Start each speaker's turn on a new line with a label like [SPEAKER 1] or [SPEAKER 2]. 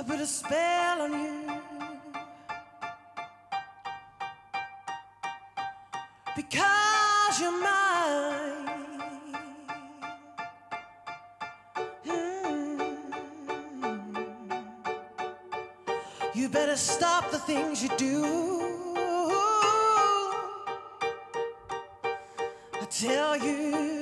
[SPEAKER 1] I put a spell on you because you're mine. You better stop the things you do. I tell you.